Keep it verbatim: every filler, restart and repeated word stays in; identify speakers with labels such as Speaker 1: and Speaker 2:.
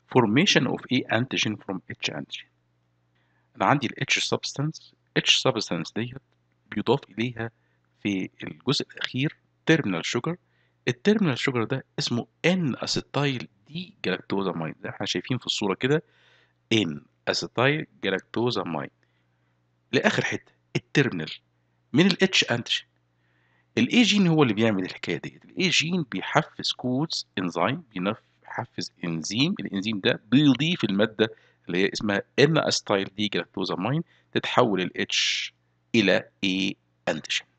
Speaker 1: formation of A antigen from H antigen. أنا عندي ال H substance H substance ديت بيضاف إليها في الجزء الأخير terminal sugar. التيرمينال شوجر ده اسمه N-acetyl دي galactosamine، زي احنا شايفين في الصورة كده N-acetyl galactosamine. لآخر حتة التيرمينال من ال H antigen. الاي جين هو اللي بيعمل الحكايه ديت. الاي جين بيحفز كودز انزيم، بيحفز انزيم. الانزيم ده بيضيف الماده اللي هي اسمها ان استايل دي جلاكتوزامين، تتحول ال H الى A انتيجين.